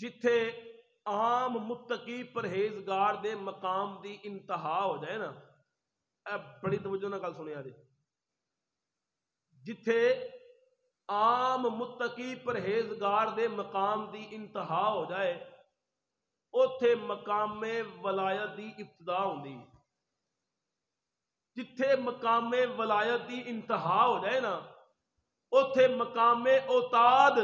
جتھے عام متقی پرہیزگار دے مقام دی انتہا ہو جائے نا، بڑی توجہ نہ گل سنیا جی، جتھے عام متقی پرہیزگار دے مقام دی انتہا ہو جائے اوتھے مقام ولایت دی ابتدا ہوندی۔ جتھے مقام ولایت دی انتہا ہو جائے نا اوتھے مقام اوتاد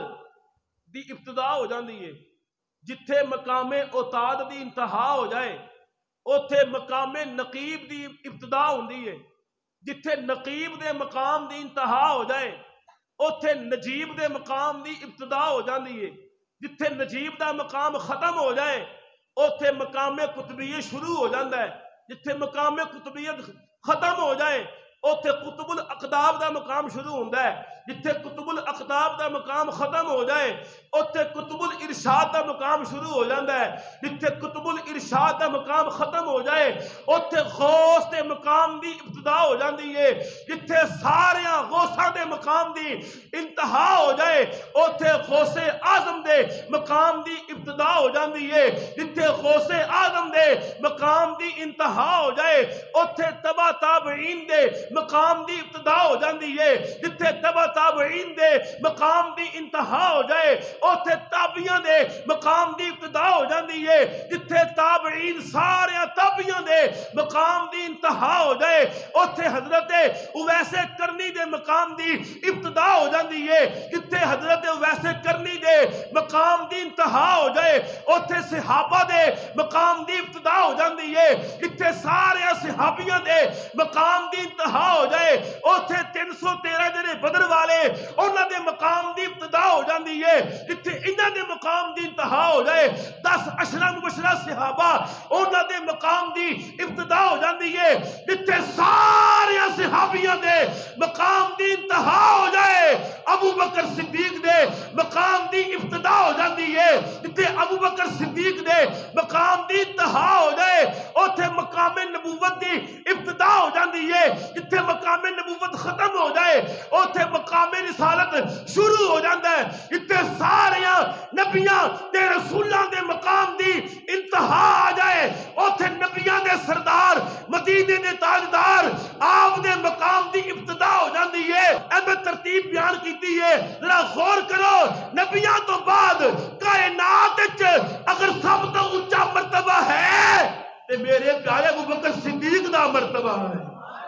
دی ابتدا ہو جاندی ہے۔ جتھے مقام اوتاد دی انتہا ہو جائے اوتھے مقام نقیب دی ابتدا ہوندی ہے۔ جتھے نقیب دے مقام دی انتہا ہو جائے اوتھے نجیب دے مقام دی ابتدا ہو جاندی ہے۔ جتھے نجیب دا مقام ختم ہو جائے اوتھے مقام قطبیت شروع ہو جاندہ ہے۔ جتھے مقام قطبیت ختم ہو جائے اوتھے قطب الاقطاب دا مقام شروع ہوندہ ہے۔ جتھے قطب الاقطاب دا مقام ختم ہو جائے اوتھے قطب الارشاد دا مقام شروع ہو جاندہ ہے۔ جتھے قطب الارشاد دا مقام ختم ہو جائے اوتھے غوث دے مقام دی ابتدا ہو جاندی ہے۔ جتھے ساریاں غوثاں دے مقام دی انتہا ہو جائے اوتھے غوث اعظم دے مقام دی ابتدا ہو جاندی ہے۔ جتھے غوث اعظم دے مقام دی انتہا ہو جائے اوتھے تبع تابعین دے مقام دی ابتدا ہو جاندی ہے۔ جتھے تبع تابعین دے مقام دی انتہا ہو جائے اوتھے تابعیاں دے مقام دی ابتدا ہو جاندی ہے۔ جتھے تابعین سارے تابعیاں دے مقام دی انتہا ہو جائے اوتھے حضرت اویس کرنی دے مقام دی ابتدا ہو جاندی ہے۔ جتھے حضرت اویس کرنی دے مقام دی انتہا ہو جائے اوتھے صحابہ دے مقام دی ابتدا ہو جاندی ہے۔ جتھے سارے صحابیاں دے مقام دی انتہا ہو جائے اوتھے 313 جنے بدر والے انہاں دے مقام دی ابتدا ہو جاندی ہے۔ جتھے انہاں دے مقام دی انتہا ہو جائے 10 عشرہ مبشرہ صحابہ انہاں دے مقام دی ابتدا ہو جاندی ہے۔ جتھے سارے صحابیاں دے مقام دی انتہا ہو جائے ابو بکر صدیق دے مقام دی ابتدا ہو جاندی ہے۔ جتھے ابو بکر صدیق دے مقام دی انتہا ہو جائے اوتھے مقام نبوت دی ابتدا ہو جاندی ہے۔ جتھے مقام نبوت ختم ہو جائے اوتھے مقام رسالت شروع ہو جاندہ ہے۔ جتھے ساریاں نبیاں تے رسولاں دے مقام دی انتہا آ جائے اوتھے نبیاں دے سردار مدینے دے تاجدار آپ دے مقام دی ابتدا ہو جاندی ہے۔ اے میں ترتیب بیان کیتی ہے، ذرا غور کرو، نبیاں تو بعد کائنات وچ اگر سب تو اونچا مرتبہ ہے تے میرے پیارے ابو بکر صدیق دا مرتبہ ہے۔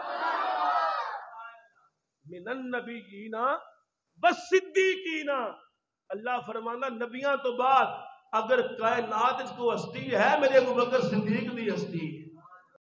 من النبیین والصدیقین، اللہ فرمانا نبیاں تو بعد اگر کائنات کو ہستی ہے میرے ابو بکر صدیق دی ہستی ہے۔